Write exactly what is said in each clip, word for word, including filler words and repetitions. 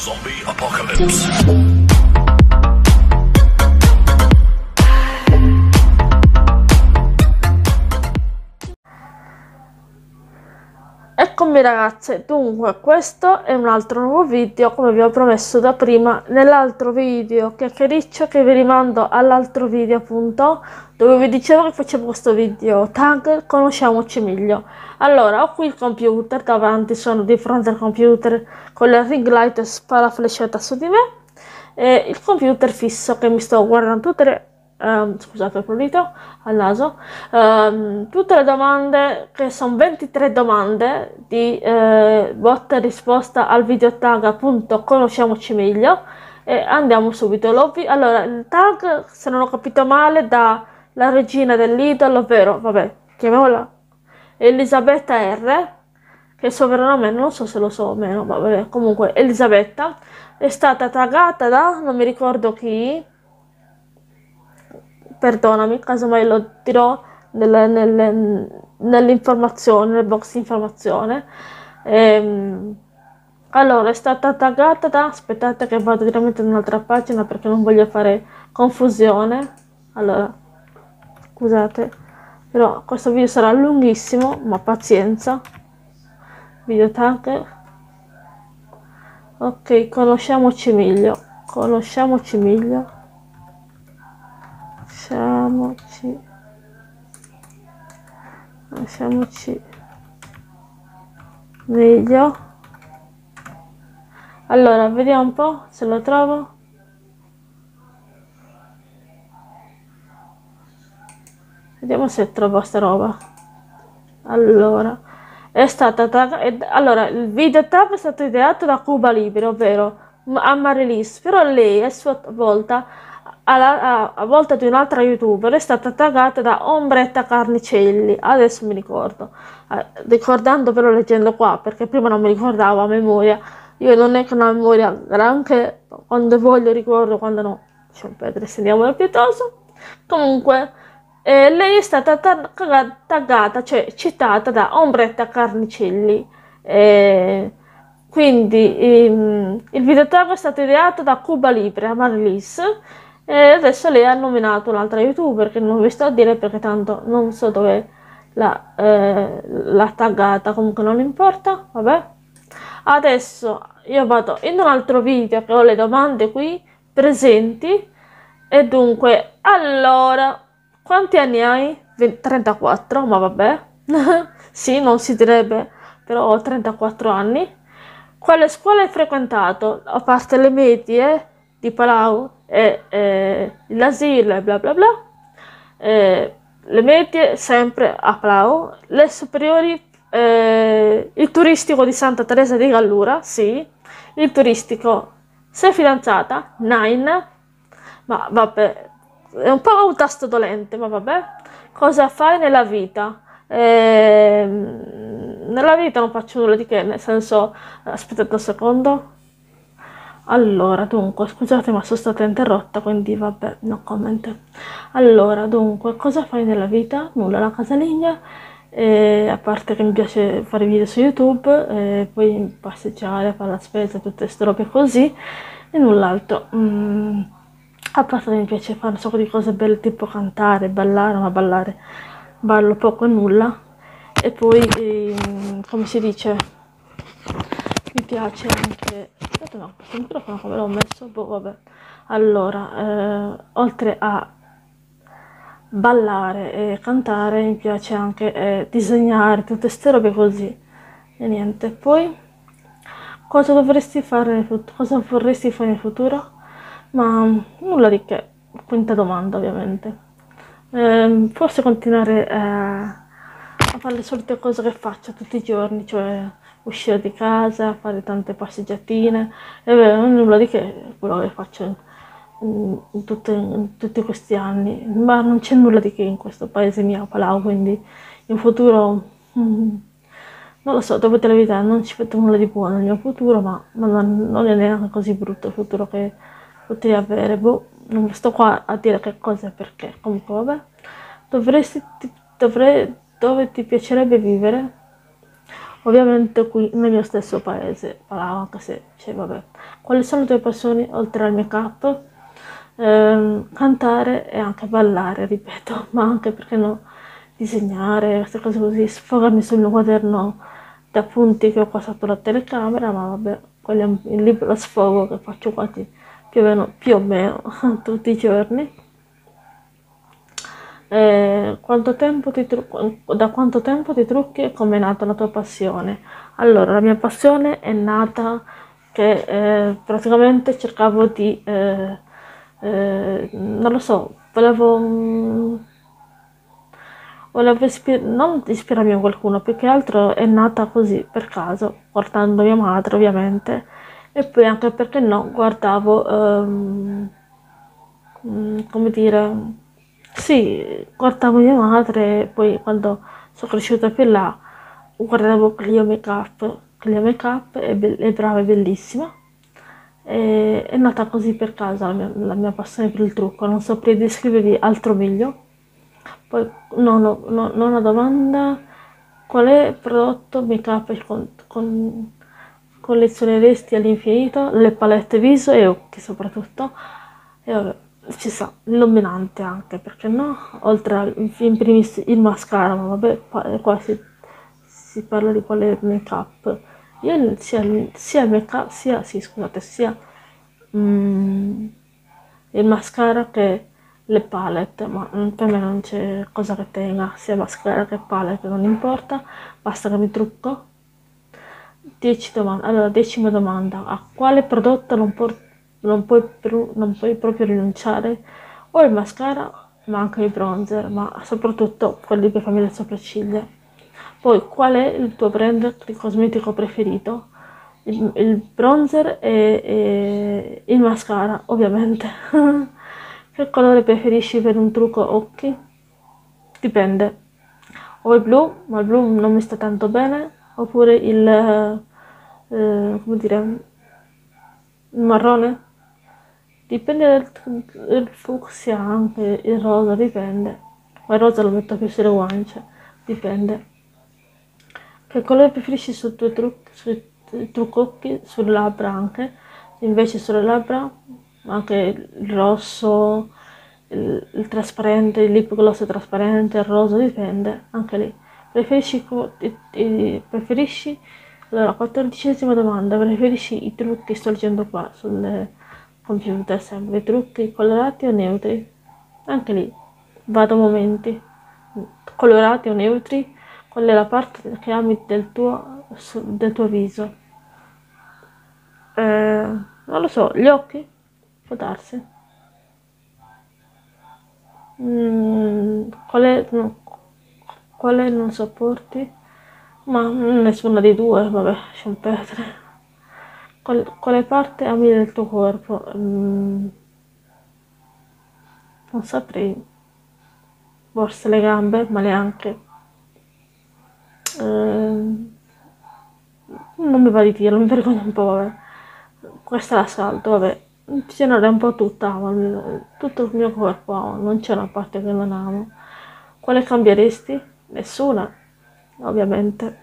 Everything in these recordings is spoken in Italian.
Zombie Apocalypse. Eccomi ragazze, dunque questo è un altro nuovo video, come vi ho promesso da prima nell'altro video chiacchiericcio, che vi rimando all'altro video appunto, dove vi dicevo che facevo questo video tag conosciamoci meglio. Allora, ho qui il computer davanti, sono di fronte al computer con la ring light sparaflesciata su di me, e il computer fisso che mi sto guardando tutte le Um, scusate il prurito al naso, um, tutte le domande, che sono ventitré domande di eh, botta e risposta al video tag appunto conosciamoci meglio, e andiamo subito. Allora, il tag, se non ho capito male, da la regina dell'idolo, ovvero, vabbè, chiamiamola Elisabetta R, che il suo vero nome non so se lo so o meno, ma vabbè, comunque Elisabetta è stata taggata da non mi ricordo chi, perdonami, casomai lo dirò nelle, nelle, nell'informazione, nel box informazione. Ehm, allora, è stata taggata da, aspettate che vado direttamente in un'altra pagina perché non voglio fare confusione. Allora, scusate, però questo video sarà lunghissimo, ma pazienza. Video tag. Ok, conosciamoci meglio, conosciamoci meglio. Lasciamoci lasciamoci meglio. Allora, vediamo un po' se lo trovo. Vediamo se trovo sta roba. Allora, è stata allora il video tag è stato ideato da Cuba Libre, ovvero Amaryllis, però lei a sua volta, a, a volta di un'altra youtuber, è stata taggata da Ombretta Carnicelli. Adesso mi ricordo, eh, ricordando però, leggendo qua, perché prima non mi ricordavo a memoria. Io non è che una memoria granché, quando voglio ricordo, quando no lasciamo perdere, stendiamola pietoso. Comunque eh, lei è stata taggata, cioè citata da Ombretta Carnicelli, eh, quindi ehm, il video tag è stato ideato da Cuba Libre, Amaryllis, e adesso lei ha nominato un'altra youtuber che non vi sto a dire perché tanto non so dove l'ha eh, taggata, comunque non importa, vabbè. Adesso io vado in un altro video che ho le domande qui presenti, e dunque, allora, quanti anni hai? trentaquattro, ma vabbè, sì, non si direbbe, però ho trentaquattro anni. Quale scuola hai frequentato? A parte le medie di Palau e eh, l'asilo e bla bla bla, eh, le medie sempre a Palau, le superiori, eh, il turistico di Santa Teresa di Gallura, sì, il turistico. Sei fidanzata? Nine, ma vabbè, è un po' un tasto dolente, ma vabbè. Cosa fai nella vita? Eh, nella vita non faccio nulla di che, nel senso, aspettate un secondo. Allora, dunque, scusate ma sono stata interrotta, quindi vabbè, no comment. Allora, dunque, cosa fai nella vita? Nulla, la casalinga, eh, a parte che mi piace fare video su YouTube, eh, poi passeggiare, fare la spesa, tutte queste robe così, e null'altro. Mm, a parte che mi piace fare un sacco di cose belle, tipo cantare, ballare, ma ballare ballo poco e nulla. E poi, eh, come si dice, mi piace anche, aspetta, no, questo microfono come l'ho messo, boh, vabbè. Allora, eh, oltre a ballare e cantare, mi piace anche eh, disegnare, tutte ste robe così, e niente. Poi, cosa dovresti fare nel futuro? Cosa vorresti fare nel futuro? Ma nulla di che, quinta domanda ovviamente. Eh, forse continuare eh, a fare le solite cose che faccio tutti i giorni, cioè uscire di casa, fare tante passeggiatine, e beh, non è nulla di che quello che faccio in, in, tutte, in tutti questi anni, ma non c'è nulla di che in questo paese mio, Palau, quindi in futuro, mm, non lo so, devo dire la verità, non ci vedo nulla di buono nel mio futuro, ma, ma non, non è neanche così brutto il futuro che potrei avere, boh, non sto qua a dire che cosa e perché, comunque vabbè. Dovresti, ti, dovrei, dove ti piacerebbe vivere? ovviamente qui nel mio stesso paese parlavo, anche se, cioè, vabbè. Quali sono le tue passioni oltre al make-up? Ehm, cantare e anche ballare, ripeto, ma anche perché no, disegnare, queste cose così, sfogarmi sul mio quaderno di appunti che ho qua sotto la telecamera, ma vabbè, quello è un- il libero sfogo che faccio quasi più o meno, più o meno tutti i giorni. Eh, quanto tempo ti tru- da quanto tempo ti trucchi e come è nata la tua passione? Allora, la mia passione è nata che eh, praticamente cercavo di, eh, eh, non lo so, volevo, mm, volevo ispir- non ispirarmi a qualcuno, più che altro è nata così per caso, guardando mia madre ovviamente, e poi anche perché no, guardavo, ehm, mm, come dire, sì, guardavo mia madre e poi quando sono cresciuta più là guardavo Clio Makeup, Clio Makeup è, be- è brava, è bellissima. E- è nata così per caso la mia, la mia passione per il trucco, non saprei descrivervi altro meglio. Poi, no, no, no, nona domanda, qual è prodotto make-up con, con- collezioneresti all'infinito? Le palette viso e occhi soprattutto. E vabbè, ci sa, illuminante anche, perché no? Oltre al, in primis il mascara, ma vabbè, pa- qua si, si parla di quale make-up. Io sia, sia il make-up, sia, sì, scusate, sia mm, il mascara che le palette, ma mm, per me non c'è cosa che tenga, sia mascara che palette, non importa, basta che mi trucco. dieci domande. Allora, decima domanda, a quale prodotto non, por- non puoi, pru- non puoi proprio rinunciare? O il mascara, ma anche il bronzer, ma soprattutto quelli per farmi le sopracciglia. Poi, qual è il tuo brand di cosmetico preferito? Il, il bronzer e, e il mascara, ovviamente. Che colore preferisci per un trucco occhi? Dipende. O il blu, ma il blu non mi sta tanto bene, oppure il, eh, eh, come dire, il marrone. Dipende dal, il fucsia, anche il rosa, dipende. Ma il rosa lo metto più sulle guance, dipende. Che colore preferisci sui tuoi trucchi, sui tuoi truccocchi, sulle labbra anche? Invece sulle labbra anche il rosso, il, il trasparente, il lip gloss trasparente, il rosa, dipende, anche lì. Preferisci, co- i- i- preferisci, allora, quattordicesima domanda, preferisci i trucchi, sto leggendo qua sul computer sempre, i trucchi colorati o neutri? Anche lì, vado a momenti, colorati o neutri, qual è la parte che ami del tuo, del tuo viso? Eh, non lo so, gli occhi? Può darsi. Mm, quale, no, quale non sopporti? Ma nessuna dei due, vabbè, lasciamo perdere. Qual- quale parte ami del tuo corpo? Mm, non saprei. Forse le gambe, ma neanche. Ehm, non mi va di dirlo, mi vergogno un po', vabbè. Questa la salto, vabbè. In generale un po' tutta amo, il mio- tutto il mio corpo amo, non c'è una parte che non amo. Quale cambieresti? Nessuna, ovviamente.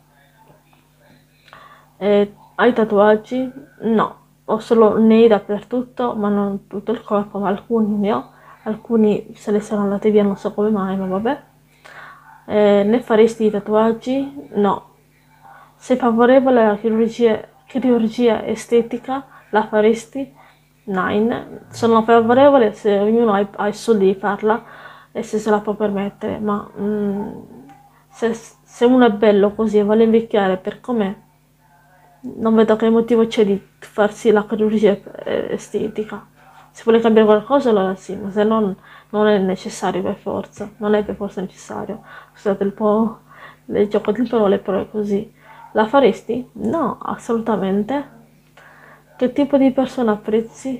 Eh, hai tatuaggi? No, ho solo nei dappertutto, ma non tutto il corpo, ma alcuni ne ho, alcuni se ne sono andati via, non so come mai, ma vabbè. Eh, ne faresti i tatuaggi? No. Sei favorevole alla chirurgia, chirurgia estetica? La faresti? Nine. Sono favorevole se ognuno ha, i ha i soldi di farla e se se la può permettere, ma mm, se, se uno è bello così e vuole invecchiare per com'è, non vedo che motivo c'è di farsi la chirurgia eh, estetica. Se vuole cambiare qualcosa, allora sì, ma se non, non è necessario per forza, non è per forza necessario. Scusate un po' il gioco di parole, però è così. La faresti? No, assolutamente. Che tipo di persona apprezzi?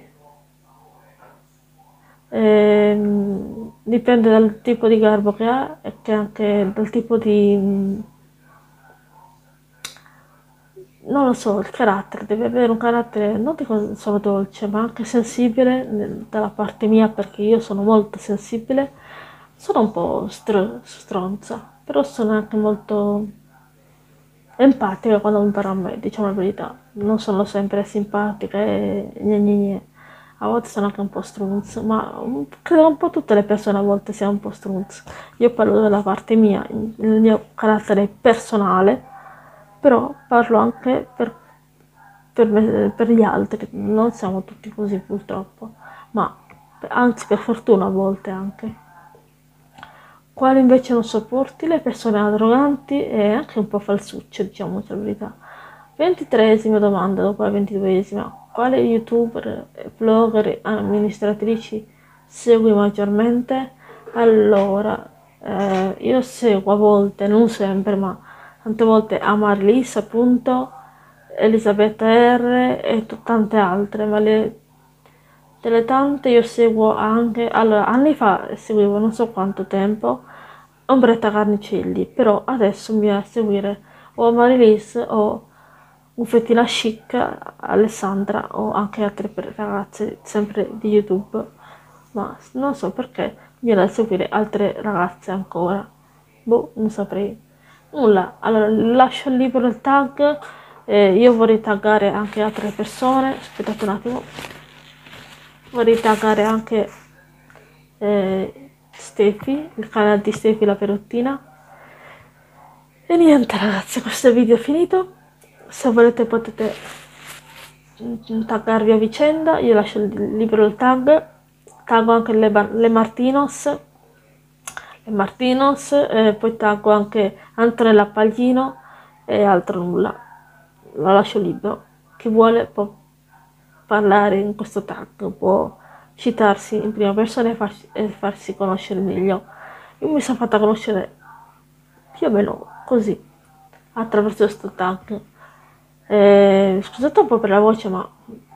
Ehm, dipende dal tipo di garbo che ha e che anche dal tipo di, non lo so, il carattere, deve avere un carattere non dico solo dolce, ma anche sensibile nel- dalla parte mia, perché io sono molto sensibile, sono un po' str- stronza, però sono anche molto empatica quando mi parla a me, diciamo la verità. Non sono sempre simpatiche e gne gne gne. A volte sono anche un po' strunz, ma un- credo un po' tutte le persone a volte siano un po' strunz. Io parlo della parte mia, il mio carattere personale, però parlo anche per, per me- per gli altri. Non siamo tutti così purtroppo, ma anzi per fortuna a volte anche. Quale invece non sopporti? Le persone arroganti e anche un po' falsucce, diciamoci la verità. ventitreesima domanda dopo la ventiduesima. Quale youtuber, blogger e amministratrici segui maggiormente? Allora, eh, io seguo a volte, non sempre, ma tante volte Amarlis, appunto, Elisabetta R e t- tante altre, ma le delle tante io seguo anche, allora anni fa seguivo non so quanto tempo Ombretta Carnicelli, però adesso mi viene a seguire o Marilis o Uffettina Chic, Alessandra o anche altre per- ragazze sempre di YouTube, ma non so perché mi viene a seguire altre ragazze ancora, boh, non saprei. Nulla, allora lascio libero il tag, eh, io vorrei taggare anche altre persone, aspettate un attimo. Vorrei taggare anche eh, Stefi, il canale di Stefi la Perottina. E niente ragazzi, questo video è finito. Se volete potete mm, taggarvi a vicenda, io lascio libero il tag. Taggo anche le, le Martinos, le Martinos, eh, poi taggo anche Antonella Paglino e altro nulla. Lo lascio libero. Chi vuole può parlare in questo tag, può citarsi in prima persona e farsi, e farsi conoscere meglio. Io mi sono fatta conoscere più o meno così, attraverso questo tag. Eh, scusate un po' per la voce, ma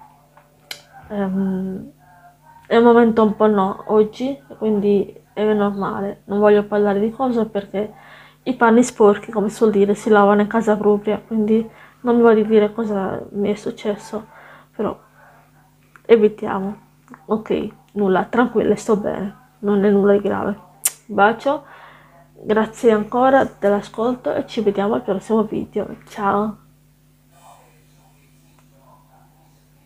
ehm, è un momento un po' no oggi, quindi è normale. Non voglio parlare di cose perché i panni sporchi, come si suol dire, si lavano in casa propria, quindi non mi voglio dire cosa mi è successo, però evitiamo. Ok, nulla, tranquilla, sto bene, non è nulla di grave. Bacio, grazie ancora dell'ascolto e ci vediamo al prossimo video. Ciao,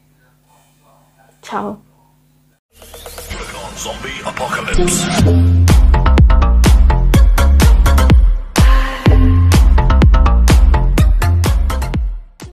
ciao. Zombie apocalypse.